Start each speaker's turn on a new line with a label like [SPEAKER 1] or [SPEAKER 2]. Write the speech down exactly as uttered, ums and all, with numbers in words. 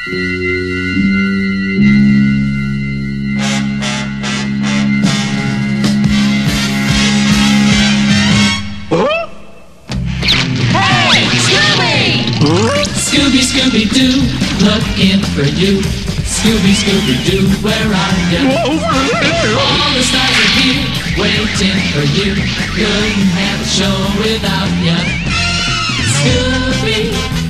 [SPEAKER 1] Scooby, Scooby Doo, looking for you. Scooby, Scooby Doo, where are you? All the stars are here, waiting for you. Couldn't have a show without you. Scooby.